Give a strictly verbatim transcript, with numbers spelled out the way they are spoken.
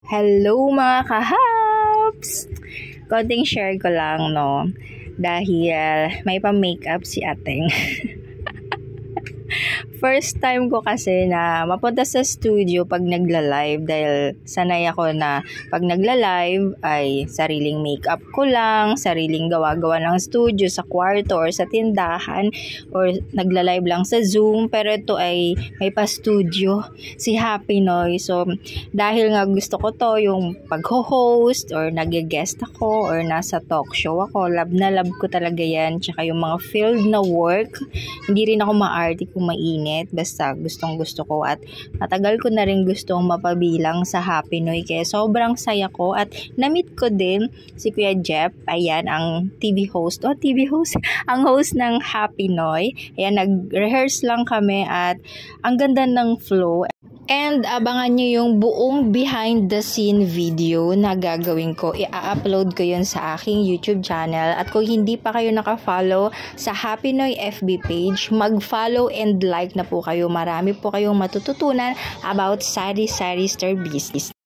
Hello mga kahaps! Konting share ko lang, no? Dahil may pa-makeup si Ateng. First time ko kasi na mapunta sa studio pag nagla-live dahil sanay ako na pag nagla-live ay sariling makeup ko lang, sariling gawa-gawa ng studio sa kwarto or sa tindahan or nagla-live lang sa Zoom, pero ito ay may pa-studio si Happy Noy. So dahil nga gusto ko to, yung pag-host or nag-guest ako or nasa talk show ako, love na love ko talaga yan. Tsaka yung mga field na work, hindi rin ako ma-arty kung mainit. Basta gustong gusto ko at matagal ko na rin gustong mapabilang sa Happy Noy, kaya sobrang saya ko at na-meet ko din si Kuya Jeff, ayan ang T V host o T V host, ang host ng Happy Noy. Ayan, nag-rehearse lang kami at ang ganda ng flow. And abangan nyo yung buong behind the scene video na gagawin ko. I-upload ko yun sa aking YouTube channel. At kung hindi pa kayo naka-follow sa Happy Noy F B page, mag-follow and like na po kayo. Marami po kayong matututunan about sari-sari star business.